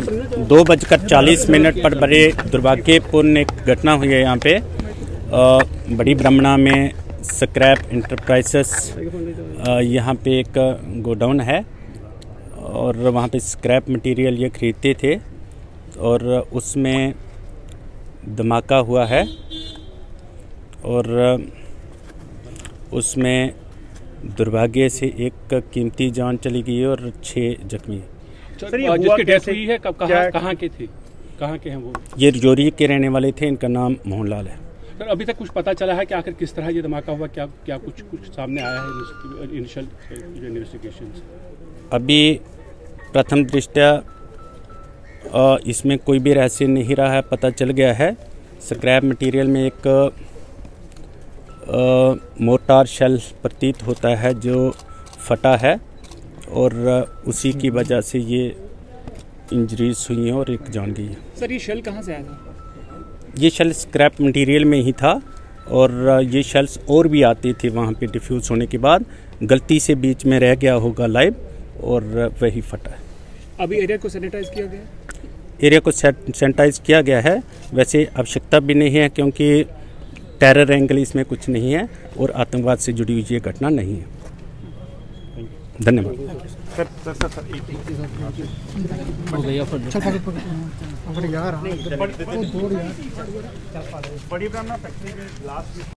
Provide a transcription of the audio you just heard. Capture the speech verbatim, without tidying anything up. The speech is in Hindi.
दो बजकर चालीस मिनट पर बड़े दुर्भाग्यपूर्ण एक घटना हुई है यहाँ पे। आ, बड़ी ब्रह्मणा में स्क्रैप इंटरप्राइजेस यहाँ पे एक गोडाउन है और वहाँ पे स्क्रैप मटेरियल ये खरीदते थे और उसमें धमाका हुआ है और उसमें दुर्भाग्य से एक कीमती जान चली गई है और छः जख्मी। सर ये जिसकी डेथ हुई है कब कहाँ कहाँ के थे कहाँ के हैं वो? ये जोरी के रहने वाले थे, इनका नाम मोहनलाल है। सर अभी तक कुछ पता चला है कि आखिर किस तरह ये धमाका हुआ, क्या क्या कुछ कुछ सामने आया है इनिशियल इन्वेस्टिगेशन? अभी प्रथम दृष्टया इसमें कोई भी रहस्य नहीं रहा है, पता चल गया है स्क्रैप मटेरियल में एक आ, मोर्टार शेल प्रतीत होता है जो फटा है और उसी की वजह से ये इंजरीज हुई हैं और एक जान गई है। सर ये शेल कहाँ से आया था? ये शेल स्क्रैप मटेरियल में ही था और ये शेल्स और भी आती थी वहाँ पे डिफ्यूज़ होने के बाद, गलती से बीच में रह गया होगा लाइव और वही फटा है। अभी एरिया को सैनिटाइज किया गया? एरिया को सैनिटाइज किया गया है, वैसे आवश्यकता भी नहीं है क्योंकि टेरर एंगल इसमें कुछ नहीं है और आतंकवाद से जुड़ी हुई ये घटना नहीं है। धन्यवाद। सर सर सर सर एक बड़ी ब्रह्मणा फैक्ट्री के लास्ट